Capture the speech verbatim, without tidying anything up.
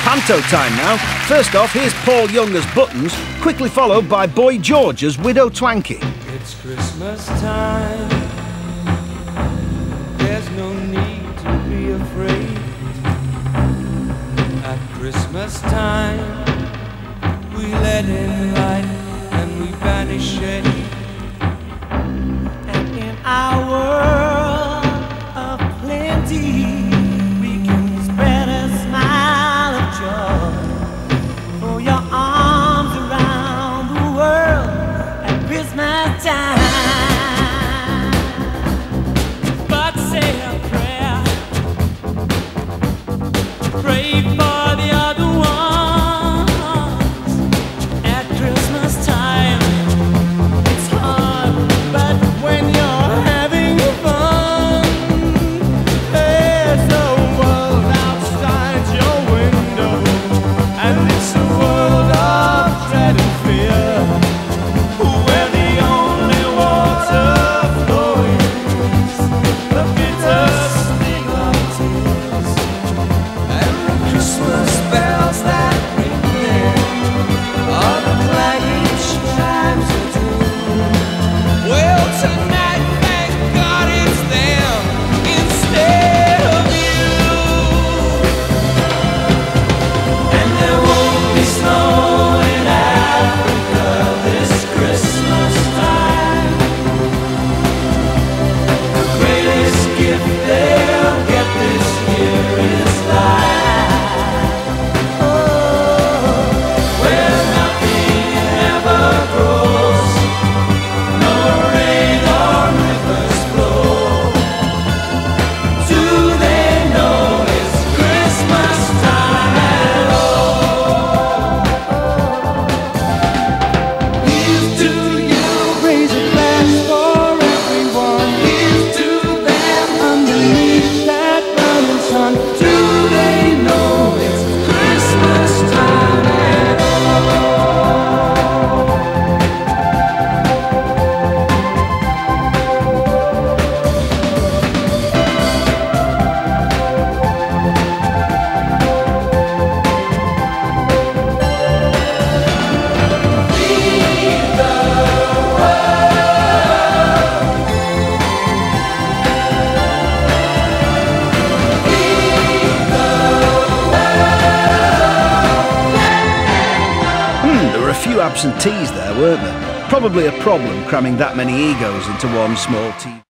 panto time now. First off, here's Paul Young as Buttons, quickly followed by Boy George as Widow Twankey. It's Christmas time. There's no need to be afraid. At Christmas time, we let in light and we banish shade. And in our world of plenty, we can spread a smile of joy. Throw your arms around the world at Christmas time. But say a prayer, pray for the other ones. At Christmas time, it's hard, but when you're having fun, there's a world outside your window, and it's a world of dread and fear, where the only water flowing is the bitter sting of tears, and the Christmas bells that ring there are the clanging chimes of doom. Well, tonight, thank God it's them instead of you. And there won't be snow in Africa this Christmas time. The greatest gift they'll get this year is life. Oh, where nothing ever grows, no rain or rivers flow. Do they know it's Christmas time at all? Here's to you, raise a glass for everyone. Here's to them underneath that burning sun. Do they know it's Christmas time at all? Hmm, there were a few absentees there, weren't there? Probably a problem cramming that many egos into one small T V.